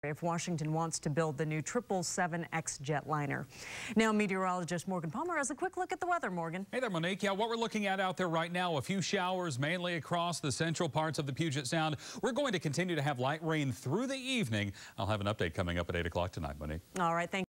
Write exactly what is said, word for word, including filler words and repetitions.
if Washington wants to build the new triple seven X jetliner. Now, meteorologist Morgan Palmer has a quick look at the weather. Morgan. Hey there, Monique. Yeah, what we're looking at out there right now, a few showers mainly across the central parts of the Puget Sound. We're going to continue to have light rain through the evening. I'll have an update coming up at eight o'clock tonight, Monique. All right, thank you.